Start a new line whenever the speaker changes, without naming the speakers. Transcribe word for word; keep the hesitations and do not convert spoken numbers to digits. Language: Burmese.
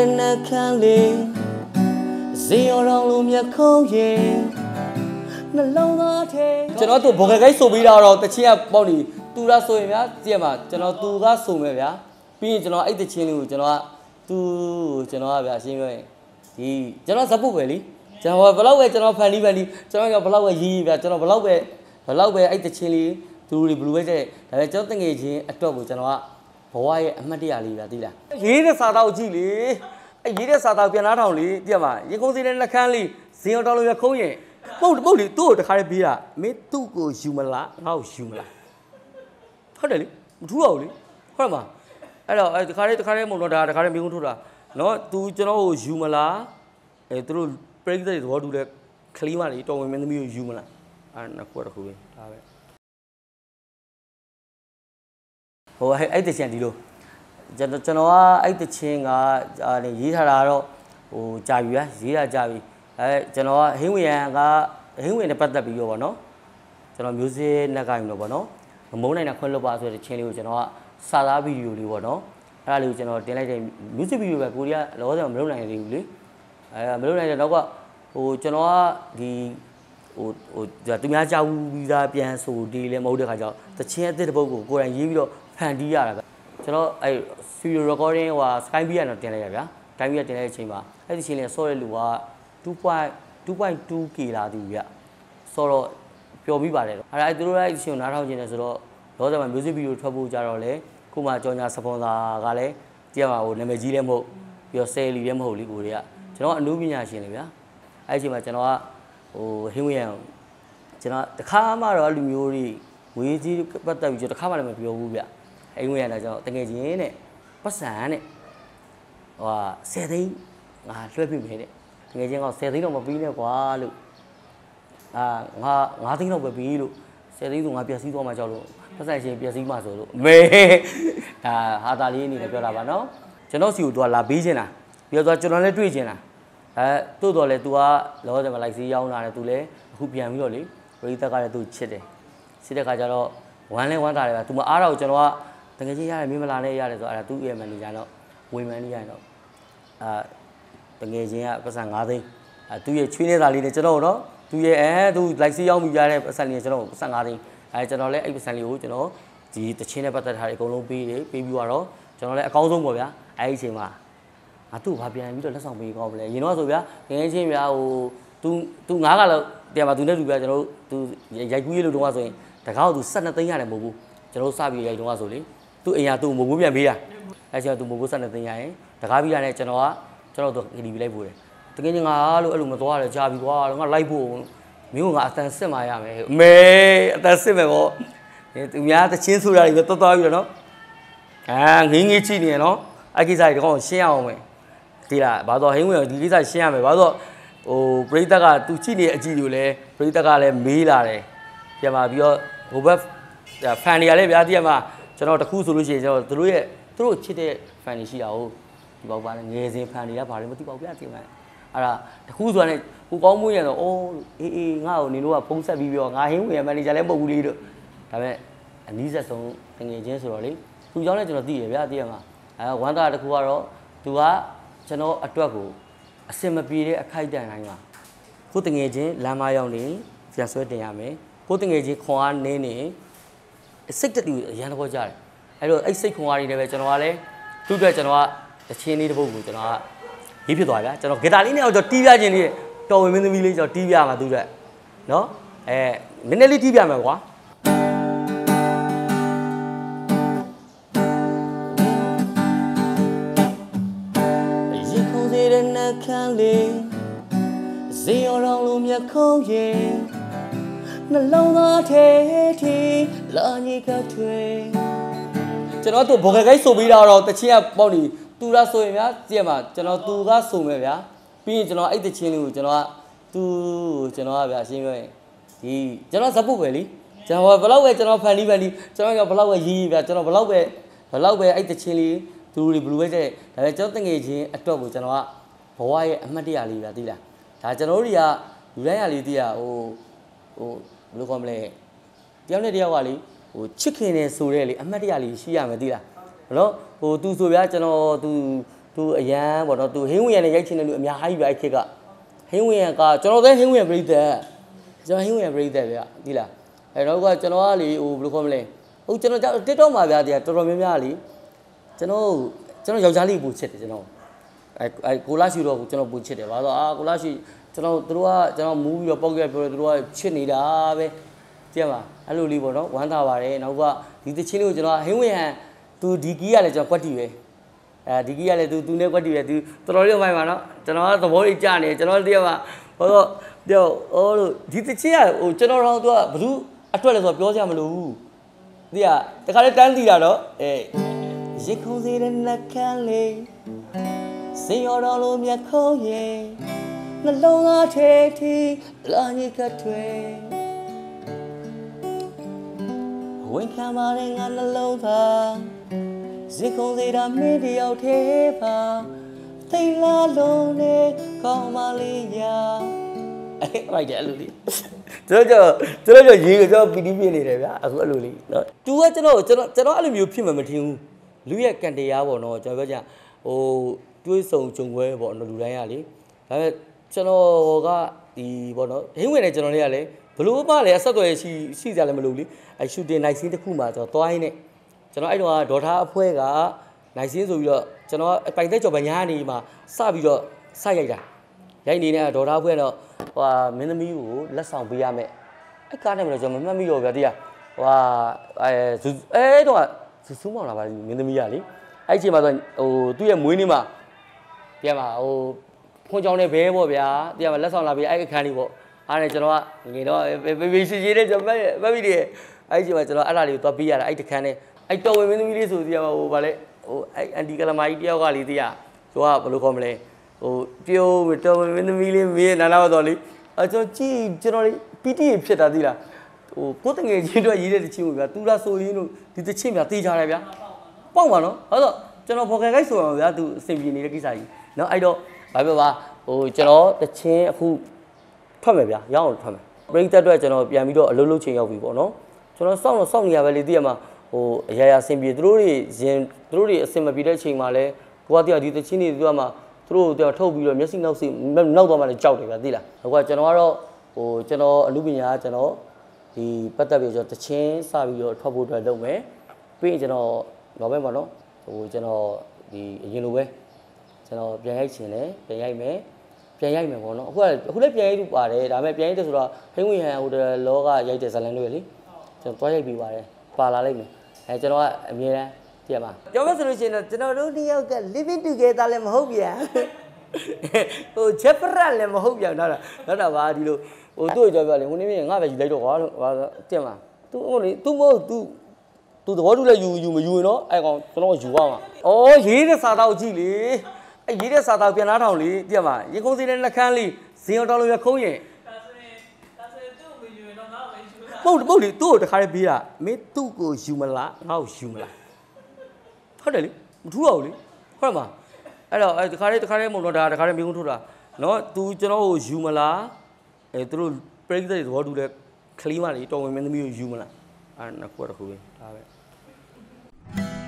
တဲ့နှက်ခမ်းလေးဇေယောတော်လိုမြတ်ခုံးရင်နှလုံးသားထဲကျွန်တော်တို့ဘော်ကကိုက်ဆိုပြီးတော့တချင်းကပေါ့နေသူရဆိုရင်ဗျာကြည့်ရမှာကျွန်တော်သူကဆိုမယ်ဗျာပြီးရင်ကျွန်တော်အဲ့တချင်းလေးကိုကျွန်တော်ကသူကျွန်တော်ကဗျာရှင်းပြောရင်ဒီကျွန်တော်ဇက်ပုတ်ပဲလေကျွန်တော်ဘလောက်ပဲကျွန်တော်ဖန်တီးဖန်တီးကျွန်တော်ကဘလောက်ပဲရေးရေးဗျာကျွန်တော်ဘလောက်ပဲဘလောက်ပဲအဲ့တချင်းလေးသူတွေဘလူးပဲတဲ့ဒါပေမဲ့ကျွန်တော်တငယ်ချင်းအတွက်ကိုကျွန်တော်ကဘဝရဲ့အမှတ်တရလေးဗျာသိလားရေးတဲ့စာတော့ကြည့်လေအဲ့ရေးတဲ့စာတော့ပြန်လာထောင်လေကြည့်ရမှာရေကုန်းစီတဲ့နှက်ခမ်းလေးဇင်အောင်တော်လိုရခုံးရင်ပုတ်ပုတ်လေသူ့ကိုတခါလေးပေးတာမင်းသူ့ကိုယူမလားငါ့ကိုယူမလားဟုတ်တယ်လေမထူးပါဘူးလေဟုတ်မှာအဲ့တော့အဲ့တခါလေးတခါလေးမုံတော့ဒါတခါလေးမင်းကုန်းထိုးတာနော် तू ကျွန်တော်ကိုယူမလားအဲသူတို့ပရိသတ်တွေသဘောတူတဲ့ခလီမလေးတော်ဝင်မင်းသမီးကိုယူမလားအဲ့နှစ်ခုတခုပဲဒါပဲဟိုအဲ့တချင်ဒီလိုကျွန်တော်ကျွန်တော်ကအဲ့တချင်ကရေးထားတာတော့ဟိုကြာပြီဗျာရေးတာကြာပြီအဲကျွန်တော်ကဟင်းဝင်ရန်ကဟင်းဝင်နဲ့ပတ်သက်ပြီးတော့ဗောနော်ကျွန်တော်မျိုးစေ့နဲ့ကိုင်းတော့ဗောနော်မမုန်းနိုင်တာခွင့်လွတ်ပါဆိုတဲ့ချင်းလေးကိုကျွန်တော်ကစာသားဗီဒီယိုလေးဗောနော်အဲ့ဒါလေးကိုကျွန်တော်တင်လိုက်တဲ့ music video ပဲကိုရီးယားလောဆယ်မလုပ်နိုင်သေးဘူးလေအဲမလုပ်နိုင်တဲ့တော့ကဟိုကျွန်တော်ကဒီဟိုဟိုသူများကြောက်ပြီးသားပြန်ဆိုဒီလည်းမဟုတ်တဲ့ခါကျတော့တချင်းအသစ်တစ်ပုဒ်ကိုကိုယ်တိုင်ရေးပြီးတော့ဖန်တီးရတာဗျကျွန်တော်အဲ studio recording ဟို Skype ကတော့တင်လိုက်ရဗျာ Skype ကတင်လိုက်တဲ့အချိန်မှာအဲ့ဒီချင်းလေးဆော့တဲ့လူကtwo point two K လာသည်ဗျဆော့တော့ပျော်ပြီးပါတယ်အဲ့ဒါအဲ့သူတို့အဲ့ဒီချင်းကိုနားထောင်ခြင်းတယ်ဆိုတော့လောဆယ်မှာ music video ထွက်ဖို့ကြတော့လေခုမှကြော်ညာစပွန်ဆာကလည်းကြည့်ရမှာဟိုနာမည်ကြီးလည်းမဟုတ်ပြီးတော့ဆယ်လီလည်းမဟုတ်လीကိုတွေကကျွန်တော်အနုပညာရှင်လေဗျာအဲ့ဒီအချိန်မှာကျွန်တော်ကဟိုဟင်းဝရံကျွန်တော်တခါမှတော့လူမျိုးတွေငွေကြီးပတ်သက်ပြီးကျွန်တော်တခါမှလည်းမပြောဘူးဗျဟင်းဝရံတော့ကျွန်တော်တကယ်ချင်းနဲ့ပတ်စံနဲ့ဟိုဟာဆယ်သိန်းငါလွှဲပြမယ်တဲ့တကယ်ချင်းကဆယ်သိန်းတော့မပြီးနဲ့ကွာလို့အာငါငါးသိန်းတော့ပဲပြီးလို့ဆယ်သိန်းဆိုငါပြည့်စည်သွားမှကြောက်လို့ပတ်စံရှင်ပြည့်စည်မှဆိုလို့မေဒါဟာတာလေးအနေနဲ့ပြောတာပါနော်ကျွန်တော်စီကိုသူကလာပေးခြင်းလားပြီးတော့ကျွန်တော်လည်းတွေ့ခြင်းလားအဲတိုးတော်လဲ तू ကလောဆယ်မှာလိုက်စီးရောင်းလာတယ် तू လည်းအခုပြန်ပြီးတော့လေပရိသတ်ကလည်း तू ချစ်တယ်ချစ်တဲ့ခါကျတော့ဝမ်းလဲဝမ်းတာတယ်ဗျ तू မအားတော့ကျွန်တော်ကတကယ်ချင်းရတယ်မင်းမလာနဲ့ရတယ်ဆိုအဲ့ဒါ तू ရဲ့မန်နေဂျာတော့ဝေမန်နေရတော့အာတကယ်ချင်းကပတ်စံငါးသိန်းအဲ तू ရဲ့ချွေးနေတာလေးနဲ့ကျွန်တော်တော့ तू ရဲ့အဲ तू လိုက်စီးရောင်းပြီးရတဲ့ပတ်စံလေးနဲ့ကျွန်တော်ပတ်စံငါးသိန်းအဲကျွန်တော်လည်းအဲ့ပတ်စံလေးကိုကျွန်တော်ဒီတချင်းနဲ့ပတ်သက်ထားတဲ့အကုန်လုံးပေးတယ်ပေးပြီးတော့ကျွန်တော်လည်းအကောင်းဆုံးပေါ့ဗျာအဲ့ဒီအချိန်မှာငါသူ့ဘာပြန်ပြီးတော့လက်ဆောင်ပေးကောင်းမလဲရင်တော့ဆိုဗျာငငယ်ချင်းဗျာဟို तू तू ငါးကလောက်တရားမှာ तू နဲ့တူဗျာကျွန်တော်တို့ तू ရိုက်ကူးရေးလို့တော့ဆိုရင်တကားကို तू ၁၂သိန်းရတယ်မဟုတ်ဘူးကျွန်တော်တို့စပြီးရိုက်တော့ဆိုလေ तू အိမ်က तू မိုးမိုးပြန်ပေးတာအဲ့ချိန် तू မိုးမိုး၁၂သိန်းရရင်တကားပြီးရတယ်ကျွန်တော်ကကျွန်တော်တို့ကီဒီလိုက်ပို့တယ်တကယ်ချင်းငါလို့အဲ့လိုမသွားရကြာပြီကွာငါလိုက်ဖို့မင်းကငါအတန်စစ်မှရမယ်မေအတန်စစ်မယ်ပေါ့သူများတချင်းဆိုတာတွေတော်တော်ပြီးတော့နော်အာငင်းငင်းချိနေရနော်အဲ့ကိစ္စတွေတော့ရှင်းအောင်မယ်ဒီလားဘာလို့ဟင်းဝင်ဒီကိစ္စရှင်းရမယ်ဘာလို့ဟိုပရိသတ်ကသူချိနေတဲ့အကြည့်ကိုလည်းပရိသတ်ကလည်းမေးလာတယ်ပြန်มาပြီးတော့ဟိုဘက်ဖန်တွေကလည်းဗျာဒီမှာကျွန်တော်တခုဆိုလို့ရှိရင်ကျွန်တော်တို့ရဲ့သူတို့ချစ်တဲ့ဖန်တွေရှိတာဟုတ်ဒီပေါက်ပါနဲ့ငယ်စဉ်ဖန်တွေကဘာတွေမသိပါဘူးဗျာဒီမှာအဲ့ဒါတခုဆိုတာနဲ့ဟိုကောင်းမွေးရတော့အိုးအေးအေးငါ့ကိုနင်တို့ကဖုန်းဆက်ပြီးပြောငါဟင်းဝင်ရမန်နေဂျာလည်းမဟုတ်ဘူးလေတို့ဒါပေမဲ့အနည်းဆက်ဆုံးငယ်ချင်းဆိုတော့လေသူကြောင့်လည်းကျွန်တော်သိရဗျာသိရမှာအဲဝမ်းသာတခုကတော့သူကကျွန်တော်အတွက်ကိုအစင်မပြေတဲ့အခိုက်အတန့်တိုင်းမှာကိုတငယ်ချင်းလမ်းမရောက်နေပြန်ဆွဲတင်ရမယ်ကိုတငယ်ချင်းခွန်အားနင်းနေစိတ်တူအရန်တော့ကြတယ်အဲ့တော့အဲ့စိတ်ခွန်အားတွေလည်းပဲကျွန်တော်ကလည်းသူ့အတွက်ကျွန်တော်ကတချင်းလေးတစ်ပုဒ်ကိုကျွန်တော်ကရေးဖြစ်သွားဗျာကျွန်တော်ဂီတာလေးနဲ့တော့တီးပြခြင်းလေးတော်ဝင်မင်းသမီးလေးကျွန်တော်တီးပြမှာသူ့အတွက်နော်အဲနည်းနည်းလေးတီးပြမယ်ကွာခမ်းလေးဇေယောတော်လိုမြတ်ခုံးရင်နှလုံးသားထဲထိလာညိကထွေကျွန်တော်တို့ဘော်ကကိုက်ဆိုပြီးတော့တချင်းကပေါ့နေသူရဆိုရင်ဗျာကြည့်မှာကျွန်တော်သူကဆိုမယ်ဗျာပြီးရင်ကျွန်တော်အဲ့တချင်းလေးကိုကျွန်တော်ကသူကျွန်တော်ကဗျာရှင်းပြောရင်ဒီကျွန်တော်ဇက်ပုတ်ပဲလीကျွန်တော်ဘလောက်ပဲကျွန်တော်ဖန်တီးဖန်တီးကျွန်တော်ကဘလောက်ပဲရေးရေးဗျာကျွန်တော်ဘလောက်ပဲဘလောက်ပဲအဲ့တချင်းလေးသူတွေဘလူးပဲတဲ့ဒါပေမဲ့ကျွန်တော်တငယ်ချင်းအတွက်ကိုကျွန်တော်ကဘဝရဲ့အမှတ်တရလေးဗျာသိလားဒါကျွန်တော်တို့တွေကလူတိုင်းရလေးသိရဟိုဟိုဘယ်လိုခေါ်မလဲတယောက်နဲ့တယောက်ကလေဟိုချစ်ခင်နေဆိုတဲ့လေအမှတ်တရလေးရှိရမယ်သိလားနော်ဟိုသူဆိုဗျာကျွန်တော်သူသူအရန်ပေါ့နော်သူဟင်းဝင်ရနဲ့ရိုက်ချင်တယ်လို့အများကြီးပဲအဲ့ခေတ်ကဟင်းဝင်ရကကျွန်တော်လည်းဟင်းဝင်ရပြိသက်ကျွန်တော်ဟင်းဝင်ရပြိသက်ဗျာဒီလားအဲ့တော့ကကျွန်တော်ကလေဟိုဘယ်လိုခေါ်မလဲဟုတ်ကျွန်တော် TikTok မှာဗျာတရားတော်တော်များများလေကျွန်တော်ကျွန်တော်ယောက်ျားလေးပူချစ်တယ်ကျွန်တော်အဲအဲကိုလာရှိတော့ကျွန်တော်ပူချစ်တယ်ဘာလို့အာကိုလာရှိကျွန်တော်တို့ကကျွန်တော်မူးပြီးတော့ပောက်ကြပြောတယ်တို့ကချစ်နေတာပဲကြည့်ပါအဲ့လိုလေးပေါ့နော်ဝမ်းသာပါတယ်နောက်ကဒီတချင်းလေးကိုကျွန်တော်ဟင်းဝင်ဟန်သူဒီကီးကလည်းကျွန်တော်ကွက်တီပဲအဲဒီကီးကလည်းသူသူနဲ့ကွက်တီပဲသူတော်တော်လေးမိုင်းပါနော်ကျွန်တော်ကသဘောလေးကြားနေကျွန်တော်တည်းကဟိုတော့ပြောအိုးလို့ဒီတချင်းကဟိုကျွန်တော်တော့သူကဘလူးအတွက်လဲဆိုတော့ပြောစရာမလိုဘူးဒီကတခါလေးတန်းတီတာတော့အဲရေခုံးစေတဲ့နှက်ခမ်းလေးစင်ရော်တော်လိုမြတ်ခုံးရဲ့နှလုံးသားထဲထိလာညစ်ကထွေဝင်ခံပါတဲ့ငါနှလုံးသားရေခုံးစေတာမင်းတယောက်ထဲပါသိလာလုံးနဲ့ကောင်းပါလေညာအဲ့လိုက်တယ်အဲ့လိုလေးကျွန်တော်ကျွန်တော်ရေကကျွန်တော်ပီတီပြနေတယ်ဗျာအခုအဲ့လိုလေးနော်သူကကျွန်တော်ကျွန်တော်ကျွန်တော်အဲ့လိုမျိုးဖြစ်မှမထင်ဘူးလူရဲ့ကန်တရားပေါ့နော်ကျွန်တော်ပြောကြဟိုတွေးဆုံဂျုံခွဲပေါ့နော်လူတိုင်းကလေဒါပေမဲ့ကျွန်တော်ကဒီပေါ့နော်ဟင်းဝင်နေကျွန်တော်လေးကလည်းဘလို့မှလည်းအဆက်အသွယ်ရှိရှိကြလည်းမလို့လေအဲရှူတင်နိုင်စင်းတစ်ခုမှကျွန်တော်တွိုင်းနေကျွန်တော်အဲ့တော့ဒေါ်ထားအဖွဲကနိုင်စင်းဆိုပြီးတော့ကျွန်တော်ပိုင်သက်ကျော်ပညာနေမှာစပြီးတော့စရိုက်တာရိုက်နေတဲ့ဒေါ်ထားအဖွဲတော့ဟိုမင်းသမီးကိုလက်ဆောင်ပေးရမယ်အဲ့ကားနဲ့မလို့ကျွန်တော်မမှတ်မိတော့ဗျာတရားဟိုအဲအဲတော့စူးမောင်လာပါမင်းသမီးကလေအဲ့ချိန်မှာဆိုဟိုသူ့ရဲ့မွေးနေ့မှာပြန်ပါဟိုခွန်ကြောင်နဲ့ဘဲပေါ့ဗျာတရားမှာလက်ဆောင်လာပြီးအဲ့အခန်းလေးပေါ့အားနဲ့ကျွန်တော်ကငယ်တော့ဘေဘီရှိရှိနဲ့ကျွန်တော်မတ်မိတယ်အဲ့ချိန်မှာကျွန်တော်အဲ့ဒါလေးကိုသွားပေးရတာအဲ့တခန်းနဲ့အဲ့တော်ဝင်မင်းသမီးလေးဆိုတရားမှာဟိုဗာလဲဟိုအဲ့အန်တီကလမာကြီးတယောက်ကလေးတရားသူကဘယ်လိုခေါ်မလဲဟိုပြုံးတော်ဝင်မင်းသမီးလေးမေးနာနာတော့လေအဲ့ကျွန်တော်ကြည့်ကျွန်တော်ပီတီဖြစ်တာသိလားဟိုကိုတငယ်ချင်းတို့ရေးတဲ့တချင်းကိုဗျာသူလာဆိုရင်းတို့ဒီတချင်းဗျာတေးကြတယ်ဗျာပေါက်ပါနော်ဟုတ်တော့ကျွန်တော်ဖော်ခဲခိုက်ဆိုအောင်ဗျာသူအဆင်ပြေနေတဲ့ကိစ္စကြီးနော်အဲ့တော့ဘာပြောပါဟိုကျွန်တော်တချင်းအခုထွက်မယ်ဗျာရအောင်ထွက်မယ်ပရိသတ်အတွက်ကျွန်တော်ပြန်ပြီးတော့အလုပ်လုပ်ချိန်ရောက်ပြီပေါ့နော်ကျွန်တော်စောင့်တော့စောင့်နေရပဲလေသိရမှာဟိုအရာရာအဆင်ပြေသူတို့တွေရင်သူတို့တွေအဆင်မပြေတဲ့အချိန်မှာလဲကိုကတည်းကဒီတချင်းတွေသူကမှသူတို့တို့ထုတ်ပြီးတော့မျက်စိနောက်စိနောက်သွားမှလည်းကြောက်တယ်ဗျာသိလားဟိုကကျွန်တော်ကတော့ဟိုကျွန်တော်အမှုပညာကျွန်တော်ဒီပတ်သက်ပြီးကျွန်တော်တချင်းစပြီးတော့ထွက်ဖို့အတွက်လုပ်မယ်ပြီးရင်ကျွန်တော်တော့ပဲပေါ့နော်ဟိုကျွန်တော်ဒီအရင်လိုပဲကျွန်တော်ပြန်ရိုက်ချင်တယ်ပြန်ရိုက်မယ်ပြန်ရိုက်မယ်ပေါ့နော်အခုကအခုလည်းပြန်ရိုက်လို့ပါတယ်ဒါပေမဲ့ပြန်ရိုက်တယ်ဆိုတော့ဟင်းဝင်ဟန်ဟိုလောကရိုက်တဲ့ဇလန်တွေလေကျွန်တော်တွားရိုက်ပြီးပါတယ်ပါလာလိုက်မယ်အဲကျွန်တော်ကအမြဲတမ်းသိရမှာပြောမယ်ဆိုလို့ရှိရင်တော့ကျွန်တော်တို့နှစ်ယောက်က living together လည်းမဟုတ်ပြန်ဟိုချက်ပရက်လည်းမဟုတ်ပြန်တော့တော့တော့ပါဒီလိုဟိုသူ့ကြောပြောလေဟိုနေ့မြင်ငါပဲယူလိုက်တော့ကွာဟာတင်မှာ तू ဟိုလေ तू မဟုတ် तू तू သဘောတူလဲယူယူမယူရင်တော့အဲ့ကောင်ကျွန်တော်ယူရမှာဩရေးတဲ့စာတော့ကြည့်လေအဲ့ရေးတဲ့စာတော့ပြန်လာထောင်လေသိရမှာရေကုန်းစီတဲ့နှက်ခမ်းလေးဇင်အောင်တော်လို့ရခုံးရင်ဒါဆိုရင်ဒါဆိုရင်သူ့ကိုယူရင်တော့ငါ့ကိုယူလားပုတ်ပုတ်လေသူ့ကိုတခါလေးပေးတာမင်းသူ့ကိုယူမလားငါ့ကိုယူမလားဟုတ်တယ်လေမထူးပါဘူးလေဟုတ်မှာအဲ့တော့အဲ့တခါလေးတခါလေးမဟုတ်တော့ဒါတခါလေးမျိုးထုတ်တာနော် तू ကျွန်တော်ကိုယူမလားအဲသူတို့ပြိဿတွေသဘောတူတဲ့ခလီးမလေးတော်ဝင်မင်းသမီးကိုယူမလားအဲ့နှစ်ခုတော့ခုပဲဒါပဲ